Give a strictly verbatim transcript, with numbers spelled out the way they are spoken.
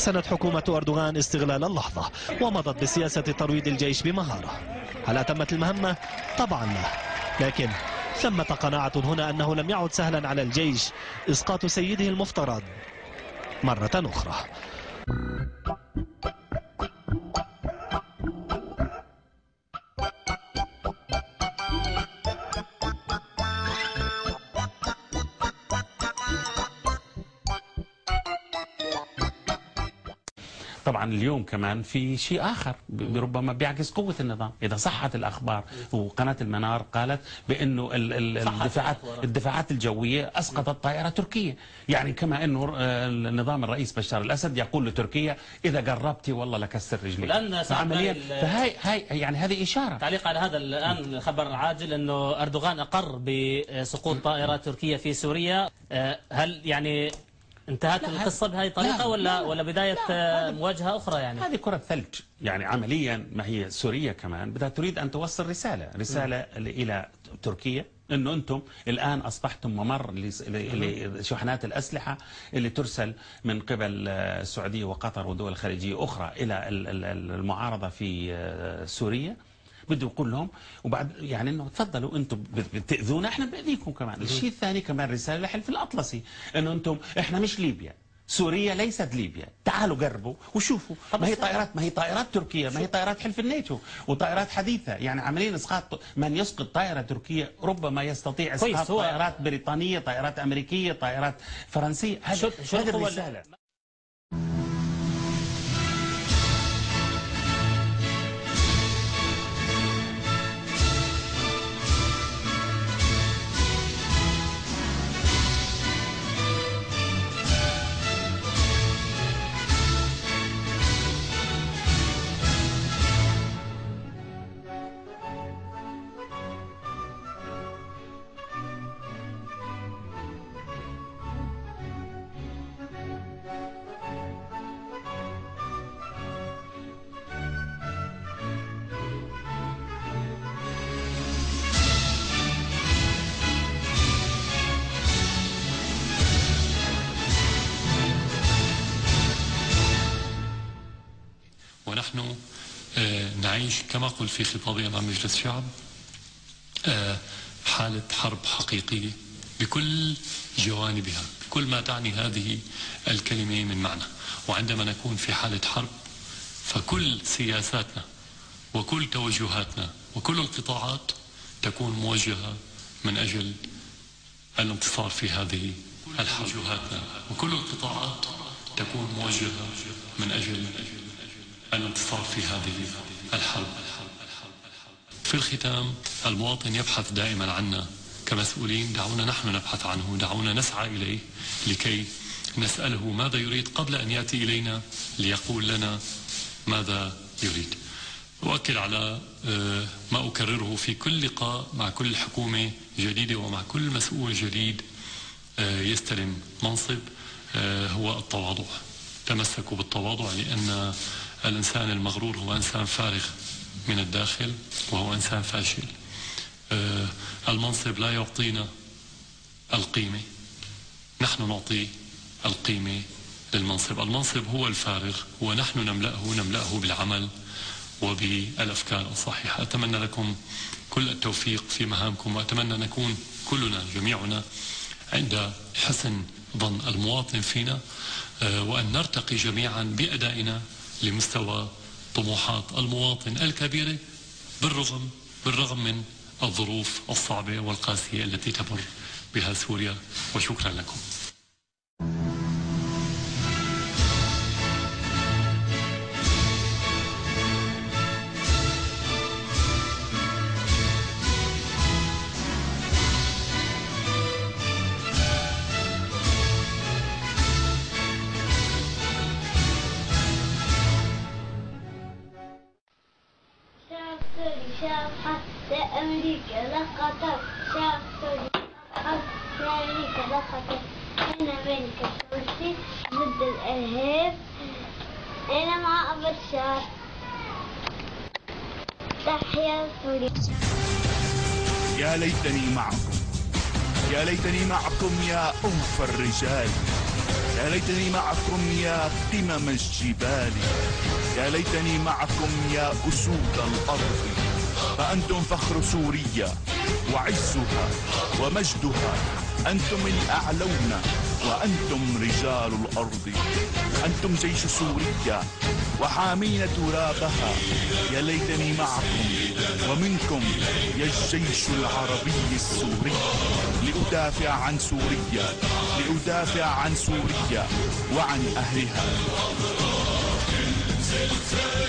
حسنت حكومة أردوغان استغلال اللحظة ومضت بسياسة ترويض الجيش بمهارة. هل أتمت المهمة؟ طبعا لا، لكن ثمة قناعة هنا أنه لم يعد سهلا على الجيش إسقاط سيده المفترض مرة أخرى. طبعا اليوم كمان في شيء آخر ربما بيعكس قوة النظام. إذا صحت الأخبار وقناة المنار قالت بأنه الدفاعات الدفاعات الجوية أسقطت طائرة تركية، يعني كما أنه النظام الرئيس بشار الأسد يقول لتركيا إذا قربتي والله لكسر رجليك. عمليا فهي هاي يعني هذه إشارة. تعليق على هذا الآن الخبر العاجل أنه أردوغان أقر بسقوط طائرة تركيا في سوريا، هل يعني انتهت القصة بهذه الطريقة ولا ولا بداية مواجهة أخرى؟ يعني هذه كرة ثلج. يعني عمليا ما هي سوريا كمان بدها تريد أن توصل رسالة رسالة م. إلى تركيا أنه أنتم الآن أصبحتم ممر لشحنات الأسلحة اللي ترسل من قبل السعودية وقطر ودول خليجية أخرى إلى المعارضة في سوريا. بده يقول لهم وبعد يعني انه تفضلوا انتم بتاذونا احنا باذيكم كمان. الشيء الثاني كمان رساله للحلف الاطلسي انه انتم احنا مش ليبيا، سوريا ليست ليبيا، تعالوا قربوا وشوفوا. ما هي طائرات ما هي طائرات تركيا، ما هي طائرات حلف الناتو وطائرات حديثه. يعني عمليا اسقاط من يسقط طائره تركيه ربما يستطيع اسقاط طائرات بريطانيه، طائرات امريكيه، طائرات فرنسيه. هذه الرساله. ونحن نعيش كما قلت في خطابي أمام مجلس الشعب حالة حرب حقيقية بكل جوانبها، بكل ما تعني هذه الكلمة من معنى. وعندما نكون في حالة حرب فكل سياساتنا وكل توجهاتنا وكل القطاعات تكون موجهة من أجل الانتصار في هذه الحرب. وكل القطاعات تكون موجهة من أجل الانتصار في هذه الحرب. في الختام المواطن يبحث دائما عنا كمسؤولين، دعونا نحن نبحث عنه، دعونا نسعى إليه لكي نسأله ماذا يريد قبل أن يأتي إلينا ليقول لنا ماذا يريد. أؤكد على ما أكرره في كل لقاء مع كل حكومة جديدة ومع كل مسؤول جديد يستلم منصب، هو التواضع. تمسكوا بالتواضع، لأن الإنسان المغرور هو إنسان فارغ من الداخل وهو إنسان فاشل. المنصب لا يعطينا القيمة، نحن نعطي القيمة للمنصب. المنصب هو الفارغ ونحن نملأه نملأه بالعمل وبالأفكار الصحيحة. أتمنى لكم كل التوفيق في مهامكم، وأتمنى نكون كلنا جميعنا عند حسن ظن المواطن فينا، وأن نرتقي جميعا بأدائنا لمستوى طموحات المواطن الكبيرة بالرغم بالرغم من الظروف الصعبة والقاسية التي تمر بها سوريا. وشكرا لكم. شاف حتى أمريكا لقطت شاف حتى أمريكا لقطت أنا أمريكا شوشتي ضد الإرهاب. أنا مع بشار. تحيا سوريا. يا ليتني معكم، يا ليتني معكم يا أنف الرجال. يا ليتني معكم يا قمم الجبال، يا ليتني معكم يا أسود الأرض، فأنتم فخر سوريا وعزها ومجدها، أنتم الأعلون وأنتم رجال الأرض، أنتم جيش سوريا وحامين ترابها، يا ليتني معكم ومنكم يا الجيش العربي السوري، لأدافع عن سوريا، لأدافع عن سوريا وعن أهلها.